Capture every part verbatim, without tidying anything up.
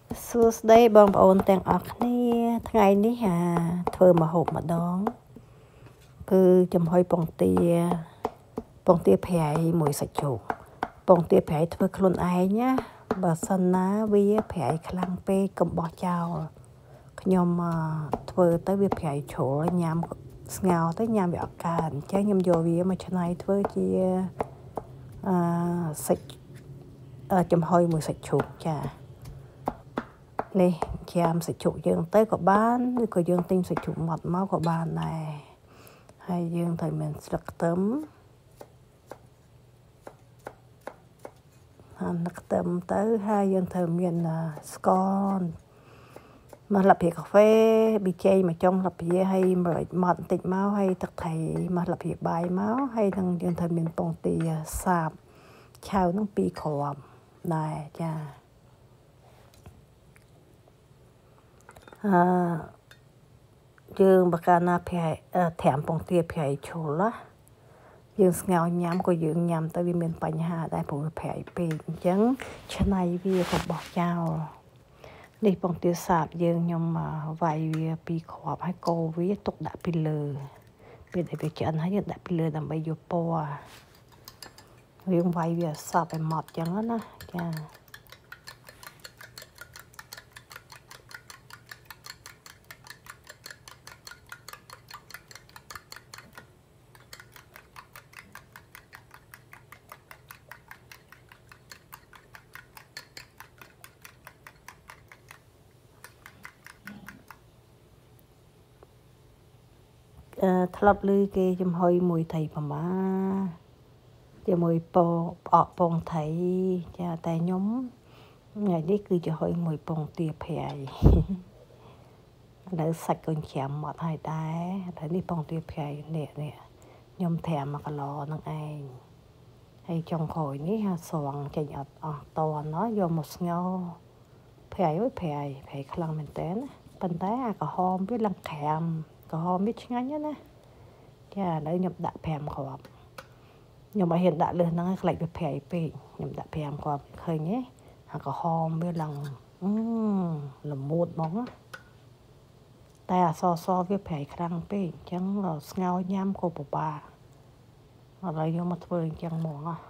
សួស្តីបងប្អូនទាំងអស់គ្នាថ្ងៃនេះអាធ្វើម្ហូបម្ដងគឺចំហុយពងទាពងទាប្រៃមួយសាច់ជ្រូកពងទាប្រៃធ្វើខ្លួនឯងណាបើសិនណាវាប្រៃខ្លាំងពេកកុំបោះចោលខ្ញុំធ្វើទៅវាប្រៃជ្រុលញ៉ាំស្ងោរទៅញ៉ាំវាអត់កើតអញ្ចឹងខ្ញុំយកវាមកច្នៃធ្វើជាអឺសាច់ចំហុយមួយសាច់ជ្រូកចានេះជាមសាច់ជ្រូកយើងទៅក៏បានឬក៏យើងទិញសាច់ជ្រូកម៉ត់មកក៏បានដែរហើយយើងត្រូវមានស្លឹកខ្ទឹមហាន់ខ្ទឹមទៅហើយយើងត្រូវមានស្ករមួយលាបព្រាកាហ្វេប៊ីចេងមួយចុងលាបព្រាហើយម្រេចម៉ត់បន្តិចមកហើយទឹកត្រីមួយលាបព្រាបាយមកហើយនឹងយើងត្រូវមានពងទាសាបឆៅនឹងពីរគ្រាប់ដែរចាអឺយើងបកាណាប្រៃត្រាំពងទាប្រៃជ្រុលណាយើងស្ងោរញ៉ាំក៏យើងញ៉ាំទៅវាមានបញ្ហាដែរព្រោះប្រៃពេកអញ្ចឹងឆ្នៃវាកុំបោះចោលនេះពងទាសាបយើងខ្ញុំវាយវាពីរគ្រាប់ហើយកូរវាទុកដាក់ពីលើពេលដែលវាឆ្អិនហើយយើងដាក់ពីលើដើម្បីយកពណ៌យើងវាយវាសប់ឲ្យម៉ត់អញ្ចឹងណាចាអឺធ្លាប់ឮគេចំហុយមួយថៃប្រមាជាមួយពងផ្អកពងថៃចាតែខ្ញុំថ្ងៃនេះគឺចំហុយមួយពងទាប្រៃឥឡូវសាច់កូនច្រាំមកហើយដែរតែនេះពងទាប្រៃនេះនេះខ្ញុំត្រាំមួយគីឡូនឹងឯងហើយចុងក្រោយនេះស្រង់ចេញអត់អស់តណោះយកមកស្ងោរប្រៃអើយប្រៃប្រៃខ្លាំងមែនតើប៉ុន្តែអាក្រហមវាឡើងក្រាមក្រហមវាឆ្ងាញ់ណាចាឥឡូវខ្ញុំដាក់ប្រាំគ្រាប់ខ្ញុំអត់ហ៊ានដាក់លើសហ្នឹងឲ្យខ្លាចវាប្រៃពេកខ្ញុំដាក់ប្រាំគ្រាប់ឃើញទេអាក្រហមវាឡើងអឺល្មួតហ្មងណាតែអសសវាប្រៃខ្លាំងពេកអញ្ចឹងស្ងោរញ៉ាំក៏ពិបាកឥឡូវយកមកធ្វើអញ្ចឹងហ្មងណា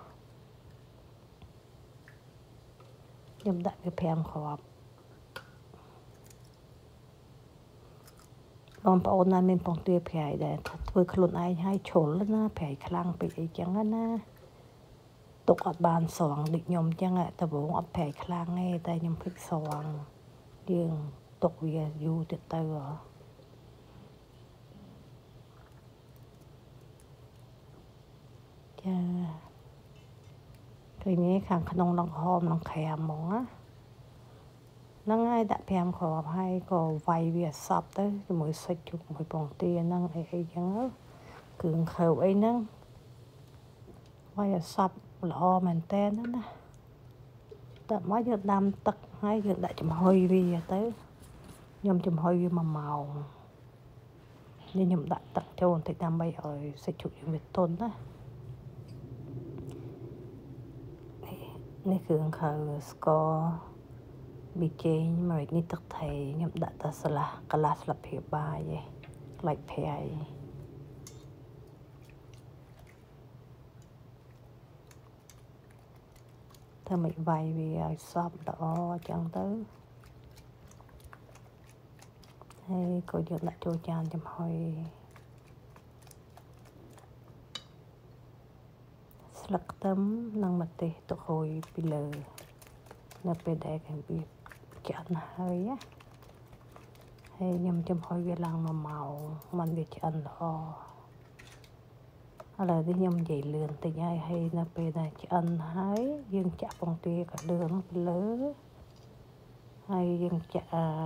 ខ្ញុំដាក់វាប្រាំគ្រាប់បងប្អូនណាមានពងទាប្រៃដែរធ្វើខ្លួនឯងឲ្យជ្រុលណាប្រៃខ្លាំងពេកអីចឹងណាទុកអត់បានស្រង់ដូចខ្ញុំចឹងតែវងអត់ប្រៃខ្លាំងទេតែខ្ញុំភ្លេចស្រង់យើងទុកវាយូរទៀតទៅចាឃើញទេខាងក្នុងនឹងហមនឹងក្រាមហ្មងណាហ្នឹងហើយដាក់ប្រាំគ្រាប់ហើយក៏វាយវាសប់ទៅជាមួយសាច់ជ្រូកមួយពងទាហ្នឹងអីអីចឹងគ្រឿងខើអីហ្នឹងវាយសប់ល្អមែនតើណាតែមកយើងដាំទឹកហើយយើងដាក់ចំហុយវាទៅខ្ញុំចំហុយវាមួយម៉ោងនេះខ្ញុំដាក់ទឹកចូលបន្តិចដើម្បីឲ្យសាច់ជ្រូកយើងវាទន់ណានេះគ្រឿងខើស្ករប៊ីចេងមួយនេះទឹកត្រីខ្ញុំដាក់តែស្លាស់កន្លះស្លាបព្រាបាយឯងខ្លាច់ប្រៃធ្វើមិនវាយវាឲ្យសប់ល្អអញ្ចឹងទៅហើយក៏យកដាក់ចូលចានចំហុយស្លឹកខ្ទឹមនិងម្ទេសទុកហូរពីលើនៅពេលដែលវាឆ្អិនហើយណាហើយខ្ញុំចំហុយវាឡើងមួយម៉ោងមិនវាឆ្អិនល្អឥឡូវនេះខ្ញុំនិយាយលឿនតិចហើយហើយនៅពេលដែលឆ្អិនហើយយើងចាក់ពងទាកលឿងពីលើហើយយើងចាក់អឺ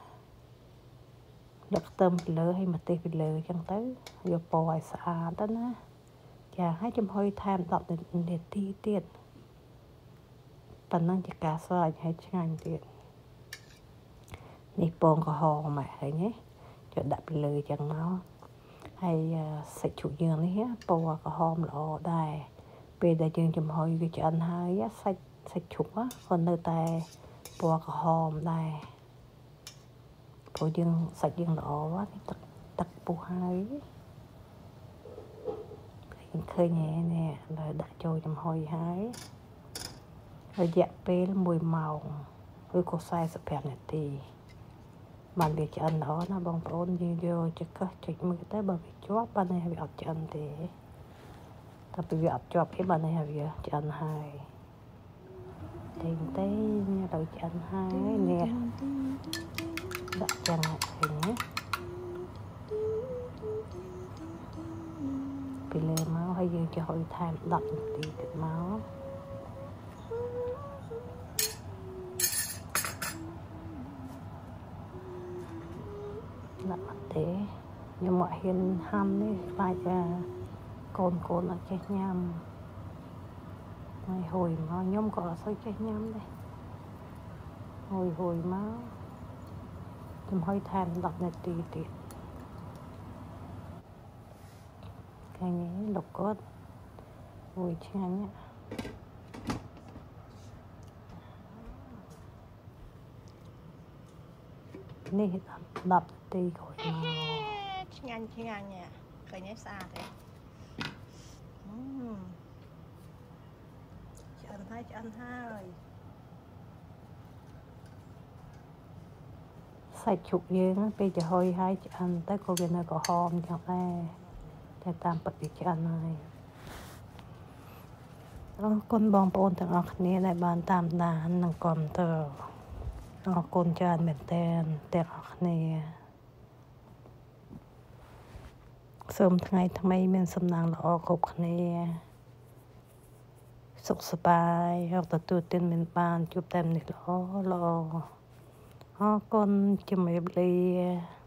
ដឹកខ្ទឹមពីលើហើយម្ទេសពីលើអញ្ចឹងទៅយកពណ៌ឲ្យស្អាតទៅណាចាហើយចំហុយថែមដប់នាទីទៀតប៉ុណ្ណឹងជាការស្រេចឲ្យឆ្ងាញ់ទៀតនេះពងក្រហមមកឃើញទេចូលដាក់ពីលើអញ្ចឹងមកហើយសាច់ជ្រូកយើងនេះពណ៌ក្រហមល្អដែរពេលដែលយើងចំហុយវាឆ្អិនហើយសាច់សាច់ជ្រូកក៏នៅតែព bò có hòm đây bò dương sạch dương đỏ quá tắc tắc bù hai khơi nhẹ nè là đã cho chầm hồi hái rồi dạ bê là mùi màu với cô sai sập hẹp này thì bạn việc cho anh đó nó bông ôn như vô cho có chuyện mình tới bờ việc chót bên này việc cho anh thì tập việc cho cái bên này việc cho anh hai tiền tế đợi cho anh hai nè đặt chân thì nhé bị lê máu hay dương cho hội tham đặt tí được máu đặt mặt thế nhưng mọi hiền ham đấy phải ra cồn cồn ở chết nhầm ngày hồi máu nhóm có sao chết nhầm đây hồi hồi máu chúng hơi tham đặt này tí tiệt cái này lục cốt hồi chán nháนี่ดับตีก่อนงานงานเนี่ยเคยเนี่ยสะอาดเลยอืมจะอันให้จะอันให้ใส่ฉุกเยอะไปจะหอยให้จะอันแต่ก็เป็นอะไรก็หอมอย่างแรกแต่ตามปฏิจจานายแล้วคนบองปนถึงออกนี้ในบ้านตามนานนังกอมเตอร์ออกคนจานเหม็นแตนแต่ออกนี้สมทั้งไงทำไมมันสำนักละออกครบนี้สุขสบายออกตัวตัวเต้นเป็นบ้านจุบเต็มนิดละอละออกคนจะไม่เบลี